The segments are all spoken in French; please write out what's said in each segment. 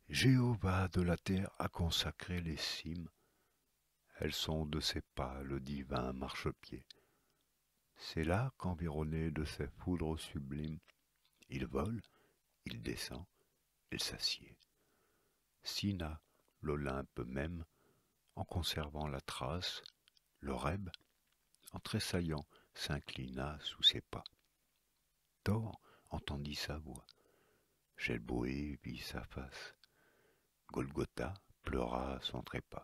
Jéhovah de la terre a consacré les cimes, elles sont de ses pas le divin marchepied. C'est là qu'environné de ses foudres sublimes, il vole, il descend, il s'assied. Sina, l'Olympe même, en conservant la trace, l'Horeb, en tressaillant, s'inclina sous ses pas. Thor entendit sa voix, Gelboé vit sa face, Golgotha pleura son trépas.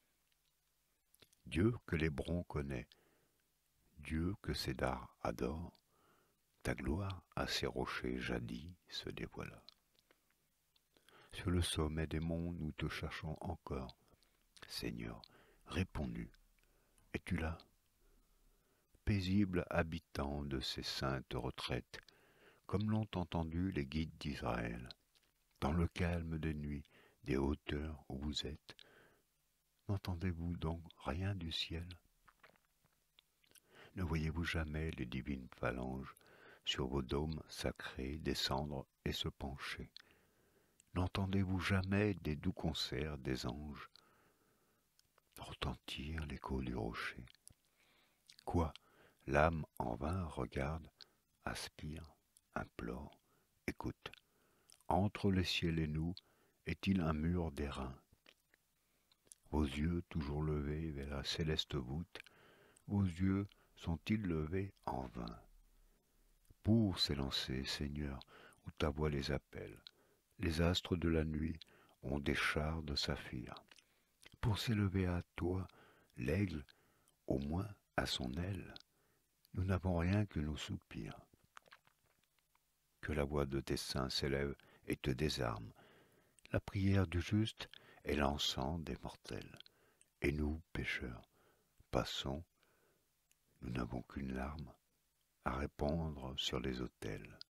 Dieu que l'Hébron connaît, Dieu que Cédar adore, ta gloire à ces rochers jadis se dévoila. Sur le sommet des monts nous te cherchons encore, Seigneur, réponds-nous, es-tu là? Paisible habitant de ces saintes retraites, comme l'ont entendu les guides d'Israël, dans le calme des nuits, des hauteurs où vous êtes, n'entendez-vous donc rien du ciel? Ne voyez-vous jamais les divines phalanges sur vos dômes sacrés descendre et se pencher? N'entendez-vous jamais des doux concerts des anges retentir l'écho du rocher? Quoi, l'âme en vain regarde, aspire, implore, écoute. Entre les ciels et nous, est-il un mur d'airain? Vos yeux toujours levés vers la céleste voûte, vos yeux sont-ils levés en vain? Pour s'élancer, Seigneur, où ta voix les appelle, les astres de la nuit ont des chars de saphir. Pour s'élever à toi, l'aigle, au moins à son aile, nous n'avons rien que nos soupirs. Que la voix de tes saints s'élève et te désarme. La prière du juste est l'encens des mortels. Et nous, pécheurs, passons, nous n'avons qu'une larme à répandre sur les autels.